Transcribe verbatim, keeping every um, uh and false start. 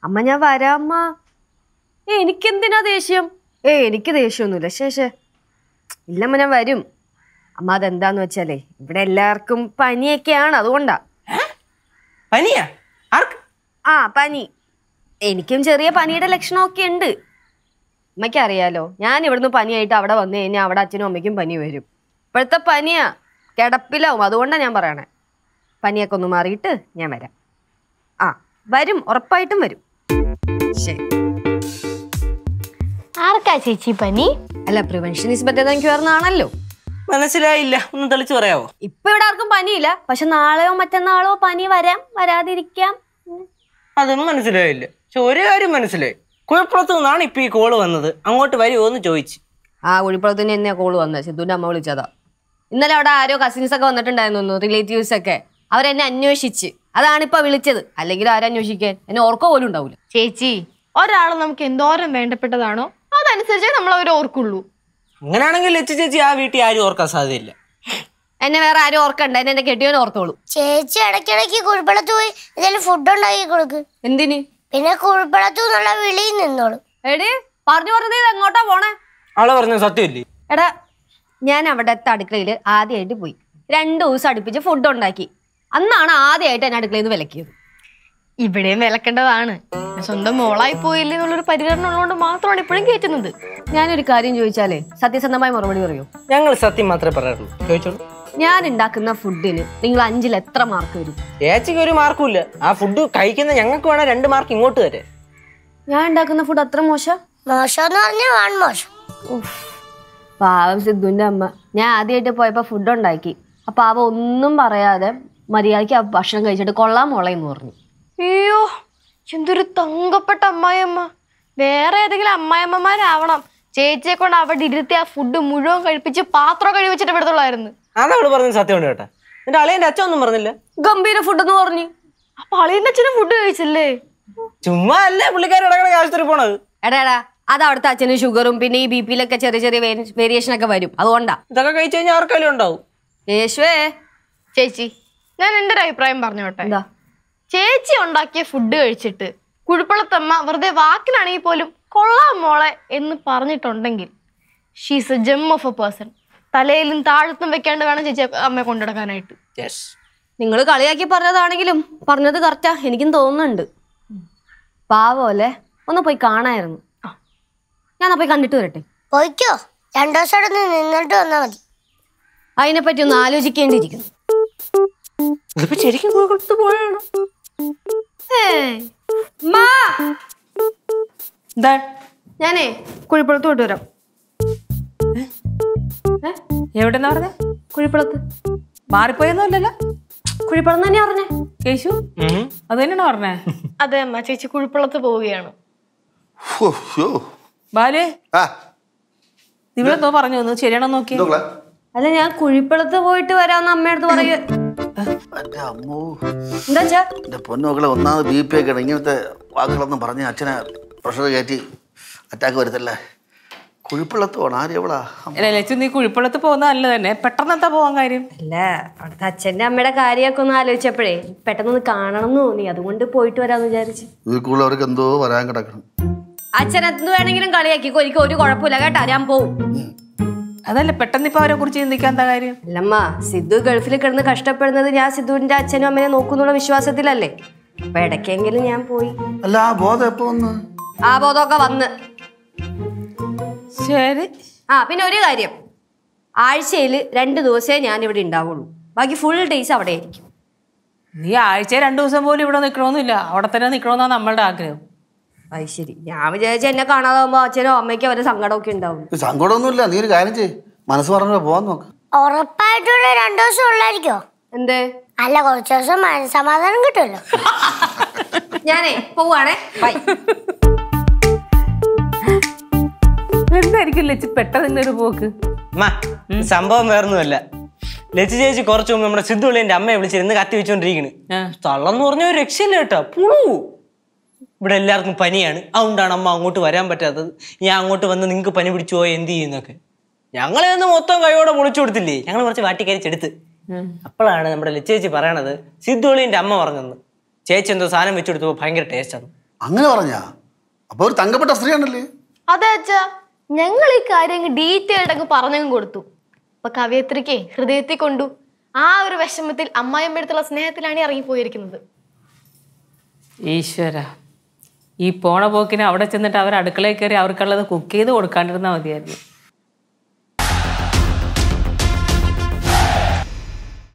അമ്മ ഞാൻ വരാം അമ്മ. ഏ എനിക്കെന്തിനാ ദേഷ്യം? ഏ എനിക്ക് ദേഷ്യമൊന്നുമില്ല. ശേഷേ ഇല്ലമ്മ ഞാൻ വരും. അമ്മ അതെന്താന്ന് വെച്ചാലേ ഇവിടെ എല്ലാവർക്കും പനിയൊക്കെയാണ്, അതുകൊണ്ടാ. പനിയാ? ആ പനി. എനിക്കും ചെറിയ പനിയുടെ ലക്ഷണമൊക്കെ ഉണ്ട്. അമ്മയ്ക്ക് അറിയാലോ, ഞാൻ ഇവിടുന്ന് പനിയായിട്ട് അവിടെ വന്നു കഴിഞ്ഞാൽ അവിടെ അച്ഛനും അമ്മയ്ക്കും പനി വരും. ഇപ്പോഴത്തെ പനിയാ, കിടപ്പിലാവും. അതുകൊണ്ടാണ് ഞാൻ പറയണേ. പനിയൊക്കെ ഒന്ന് മാറിയിട്ട് ഞാൻ വരാം. ആ വരും, ഉറപ്പായിട്ടും വരും. ശരി. ആർക്കാ ചേച്ചി പനി? അല്ല, prevention is better than cure എന്നാണല്ലോ. മനസ്സിലായില്ല, ഒന്ന് തെളിച്ചു പറയാവോ? ഇപ്പൊ ഇവിടെ ആർക്കും പനിയില്ല, പക്ഷെ നാളെയോ മറ്റന്നാളോ പനി വരാം, വരാതിരിക്കാം. അതൊന്നും മനസ്സിലായില്ല. പക്ഷെ ഒരു കാര്യം മനസ്സിലായി, കുഴപ്പത്ത് നിന്നാണ് ഇപ്പൊ ഈ കോള് വന്നത്. അങ്ങോട്ട് വരുമോ എന്ന് ചോദിച്ചു. ആ കുഴിപ്പുറത്തിന് തന്നെയാ കോള് വന്നത്. സിദ്ധുവിന്റെ അമ്മ വിളിച്ചതാ. ഇന്നലെ അവിടെ ആരോ കസിൻസ് ഒക്കെ വന്നിട്ടുണ്ടായിരുന്നു, റിലേറ്റീവ്സ് ഒക്കെ. അവരെന്നെ അന്വേഷിച്ച്, അതാണിപ്പോ വിളിച്ചത്. അല്ലെങ്കിൽ ആരന്വേഷിക്കാൻ? എന്നെ ഓർക്കോ പോലും ഉണ്ടാവില്ല. ചേച്ചി, ഒരാൾ നമുക്ക് എന്തോരം വേണ്ടപ്പെട്ടതാണോ അതനുസരിച്ചേ നമ്മൾ അവർ ഓർക്കുള്ളൂ. അങ്ങനെയാണെങ്കിൽ ലച്ചു ചേച്ചി ആ വീട്ടിൽ ആരും ഓർക്കാൻ സാധ്യതയില്ല. എന്നെ വേറെ ആരും ഓർക്കണ്ട, എന്നെ എന്റെ കെട്ടിയോനെ ഓർത്തോളൂ. ചേച്ചി ഇടയ്ക്കിടയ്ക്ക് കുഴിപ്പളത്ത് പോയി എന്തെങ്കിലും ഫുഡ് ഉണ്ടാക്കി കൊടുക്ക്. എന്തിന്? പിന്നെ കുഴിപ്പളത്തു നിന്നുള്ള വിളിയിൽ നിന്നോളൂ. എടി പറഞ്ഞു പറഞ്ഞത് എങ്ങോട്ടാ പോണേ? അവളെ പറഞ്ഞ സത്യമില്ലേ? എടാ, ഞാൻ അവിടത്തെ അടുക്കളയിൽ ആദ്യമായിട്ട് പോയി രണ്ടു ദിവസം അടുപ്പിച്ച് ഫുഡ് ഉണ്ടാക്കി. അന്നാണ് ആദ്യമായിട്ട് എന്നെ അടുക്കളയിൽ നിന്ന് വിലക്കിയത്. ഇവിടെയും വിലക്കേണ്ടതാണ്. സ്വന്തം മോളായി പോയില്ലേ എന്നുള്ളൊരു പരിഗണന ഉള്ളതുകൊണ്ട് മാത്രമാണ് ഇപ്പോഴും കയറ്റുന്നത്. ഞാനൊരു കാര്യം ചോദിച്ചാലേ സത്യസന്ധമായി മറുപടി പറയൂ. ഞങ്ങൾ സത്യം മാത്രമേ പറയാറുള്ളൂ. ചോദിച്ചോളൂ. ഞാൻ ഉണ്ടാക്കുന്ന ഫുഡിന് നിങ്ങൾ അഞ്ചിൽ എത്ര മാർക്ക് വരും? ചേച്ചിക്ക് ഒരു മാർക്കും ഇല്ല. ആ ഫുഡ് കഴിക്കുന്ന ഞങ്ങൾക്ക് വേണേ രണ്ട് മാർക്ക് ഇങ്ങോട്ട് തരേ. ഞാൻ ഉണ്ടാക്കുന്ന ഫുഡ് അത്ര മോശം? മോശം എന്ന് പറഞ്ഞാൽ വാൺ മോശം. പാവം സിദ്ധുവിന്റെ അമ്മ. ഞാൻ ആദ്യമായിട്ട് പോയപ്പോ ഫുഡ് ഉണ്ടാക്കി. അപ്പൊ അവ ഒന്നും പറയാതെ മര്യാദയ്ക്ക് ആ ഭക്ഷണം കഴിച്ചിട്ട് കൊള്ളാൻ മോളെന്ന് പറഞ്ഞു. അയ്യോ, എന്തൊരു തങ്കപ്പെട്ട അമ്മായിയമ്മ. വേറെ ഏതെങ്കിലും അമ്മായിയമ്മമാരാവണം ചേച്ചിയെ കൊണ്ട് അവിടെ ഇരുത്തി ആ ഫുഡ് മുഴുവൻ കഴിപ്പിച്ച് പാത്രം കഴിവിച്ചിട്ട് വിടത്തുള്ളായിരുന്നു. അതവള് പറഞ്ഞത് സത്യമുണ്ട് കേട്ടാ. എന്റെ അളിയന്റെ അച്ഛൻ ഒന്നും പറഞ്ഞില്ല. ഗംഭീര ഫുഡ് എന്ന് പറഞ്ഞു. അപ്പൊ അളിയന്റെ അച്ഛനും ഫുഡ് കഴിച്ചില്ലേ? ചുമ്മാ അല്ലേ പുള്ളിക്കാരി ഇടക്കിടക്ക് ആശുപത്രി പോണത്. എടാ എടാ, അത് അവിടുത്തെ അച്ഛന് ഷുഗറും പിന്നെ ഈ ബി പിയിലൊക്കെ ചെറിയ ചെറിയ വേരിയേഷൻ ഒക്കെ വരും, അതുകൊണ്ടാ. ഇതൊക്കെ കഴിച്ചു കഴിഞ്ഞാൽ ആർക്കെങ്കിലും ഉണ്ടാവും. യേശുവേ. ചേച്ചി, ഞാൻ എന്റെ ഒരു അഭിപ്രായം പറഞ്ഞോട്ടെ. എന്താ? ചേച്ചി ഉണ്ടാക്കിയ ഫുഡ് കഴിച്ചിട്ട് കുഴിപ്പളത്തമ്മ വെറുതെ വാക്കിനാണെങ്കിൽ പോലും കൊള്ളാം മോളെ എന്ന് പറഞ്ഞിട്ടുണ്ടെങ്കിൽ she's a gem of a person. തലയിലും താഴത്തും വെക്കാണ്ട് വേണം ചേച്ചി അമ്മയെ കൊണ്ടുനടക്കാനായിട്ട്. നിങ്ങൾ കളിയാക്കി പറഞ്ഞതാണെങ്കിലും പറഞ്ഞത് കറക്റ്റാ, എനിക്കും തോന്നുന്നുണ്ട്. പാവല്ലേ, ഒന്ന് പോയി കാണായിരുന്നു. ഞാൻ പോയി കണ്ടിട്ട് വരട്ടെ. പോയിക്കോ, രണ്ടു ദിവസം അവിടെ നിന്ന് നിന്നിട്ട് വന്നാ മതി. അതിനെപ്പറ്റി ഒന്ന് ആലോചിക്കേണ്ടിയിരിക്കുന്നു. ശരിക്കും പോയാണ്. ഞാനേ കുഴിപ്പുറത്ത് പോയിട്ട് വരാം. എവിടെന്നാ പറഞ്ഞേ? കുഴിപ്പുറത്ത്. മാറിപ്പോയൊന്നുമല്ലല്ലോ, കുഴിപ്പുറം തന്നെയാ പറഞ്ഞേ. കേശു അത് തന്നെയാണോ പറഞ്ഞേ? അതെ അമ്മ, ചേച്ചി കുഴിപ്പുളത്ത് പോവുകയാണ്. ബാലേ, നിങ്ങളെന്തോ പറഞ്ഞു ഒന്ന് ശരിയാണോ നോക്കി. അല്ല, ഞാൻ കുഴിപ്പുറത്ത് പോയിട്ട് വരാന്ന് അമ്മയടുത്ത് പറയ. എന്താ എന്റെ പൊന്നോക്കളെ, ഒന്നാമത് ബി പി ഒക്കെ ഇങ്ങനത്തെ വാക്കുകളൊന്നും പറഞ്ഞ് അച്ഛനെ പ്രഷർ കയറ്റി അറ്റാക്ക് വരുത്തല്ലേ. കുഴിപ്പള്ളത്ത് പോകണം. ആര് എവിടാ? ലച്ചു, നീ കുഴിപ്പള്ളത്ത് പോകുന്ന നല്ല തന്നെ. പെട്ടെന്ന് എന്താ പോവാൻ കാര്യം? അല്ല, അവിടുത്തെ അച്ഛന്റെ അമ്മയുടെ കാര്യമൊക്കെ ഒന്ന് ആലോചിച്ചപ്പോഴേ പെട്ടെന്നൊന്ന് കാണണം എന്ന് തോന്നി, അതുകൊണ്ട് പോയിട്ട് വരാന്ന് വിചാരിച്ചു. ഇതിൽ കൂടുതൽ അവർക്ക് എന്തോ വരാൻ കിടക്കണം. അച്ഛൻ എന്ത് വേണമെങ്കിലും കളിയാക്കിക്കോ, എനിക്ക് ഒരു കുഴപ്പമില്ല കേട്ടാ, ഞാൻ പോവും. അതല്ല, പെട്ടെന്ന് ഇപ്പൊ അവരെ കുറിച്ച് ചിന്തിക്കാൻ എന്താ കാര്യം? അല്ലമ്മ, സിദ്ധു ഗൾഫിൽ കിടന്ന് കഷ്ടപ്പെടുന്നത് ഞാൻ സിദ്ധുവിന്റെ അച്ഛനും അമ്മനെ നോക്കുന്നുള്ള വിശ്വാസത്തിലല്ലേ. അപ്പൊ ഇടയ്ക്കെങ്കിലും ഞാൻ പോയി. അല്ല, ആ ബോധം എപ്പോ വന്ന്? ആ ബോധമൊക്കെ വന്ന്. ശരി. ആ പിന്നെ ഒരു കാര്യം, ആഴ്ചയിൽ രണ്ട് ദിവസമേ ഞാൻ ഇവിടെ ഉണ്ടാവുള്ളൂ, ബാക്കി ഫുൾ ഡേയ്സ് അവിടെ ആയിരിക്കും. നീ ആഴ്ച രണ്ടു ദിവസം പോലും ഇവിടെ നിൽക്കണമെന്നില്ല, അവിടെ തന്നെ നിൽക്കണമെന്നാണ് നമ്മളുടെ ആഗ്രഹം. അത് ശരി. ഞാൻ വിചാരിച്ച എന്നെ കാണാതാവുമ്പോ അച്ഛനോ അമ്മയ്ക്കോ അവരെ സങ്കടമൊക്കെ ഉണ്ടാവും. സങ്കടമൊന്നുമില്ല, നീ ഒരു കാര്യം ചെയ്യ്, മനസ്സ് പറഞ്ഞ പോവാൻ നോക്ക്. ഉറപ്പായിട്ടുള്ള രണ്ടു ദിവസം ഉള്ളായിരിക്കോ? എന്തേ? അല്ല, കുറച്ചു ദിവസം മനസ്സമാധാനം കിട്ടുമല്ലോ. ഞാനേ പോവാണേ, ബൈ. എന്തായിരിക്കും ലച്ചു പെട്ടെന്ന് ഒരു പോക്ക്? സംഭവം വേറൊന്നുമല്ല. ലച്ചു ചേച്ചി കുറച്ചു മുമ്പ് നമ്മുടെ സിദ്ധുള്ളിന്റെ അമ്മയെ വിളിച്ചിരുന്ന് കത്തി വെച്ചോണ്ടിരിക്കണ്. തള്ളന്ന് പറഞ്ഞ ഒരു രക്ഷയില്ല കേട്ടോ, പുളു. ഇവിടെ എല്ലാവർക്കും പനിയാണ്, അതുകൊണ്ടാണ് അമ്മ അങ്ങോട്ട് വരാൻ പറ്റാത്തത്. ഞാൻ അങ്ങോട്ട് വന്ന് നിങ്ങൾക്ക് പനി പിടിച്ചു പോയി എന്ത് ചെയ്യുന്നൊക്കെ. ഞങ്ങളെ ഒന്ന് മൊത്തം കൈയോടെ പൊളിച്ചു കൊടുത്തില്ലേ, ഞങ്ങൾ കുറച്ച് വാട്ടിക്കരിച്ചെടുത്ത്. അപ്പോഴാണ് നമ്മുടെ ലച്ചു ചേച്ചി പറയണത് സിദ്ധുള്ളിന്റെ അമ്മ പറഞ്ഞെന്ന്. ചേച്ചി എന്തോ സാധനം വെച്ചെടുത്തപ്പോൾ ഭയങ്കര ടേസ്റ്റാണ്. അങ്ങനെ പറഞ്ഞാ അപ്പൊ ഒരു തങ്കപ്പെട്ട സ്ത്രീയാണല്ലേ? അതെ അച്ഛാ, ഞങ്ങൾ ഈ കാര്യം അങ്ങ് ഡീറ്റെയിൽഡ് അങ്ങ് പറഞ്ഞങ്ങ് കൊടുത്തു. അപ്പൊ കവയത്രിക്ക് ഹൃദയത്തിൽ കൊണ്ടു. ആ ഒരു വിഷമത്തിൽ അമ്മായിയമ്മടുത്തുള്ള സ്നേഹത്തിലാണ് ഇറങ്ങിപ്പോയിരിക്കുന്നത്. ഈശ്വര, ഈ പോണ പോക്കിന് അവിടെ ചെന്നിട്ട് അവർ അടുക്കളയിൽ കയറി അവർക്കുള്ളത് കുക്ക് ചെയ്ത് കൊടുക്കാണ്ടിരുന്നാൽ മതിയായിരുന്നു.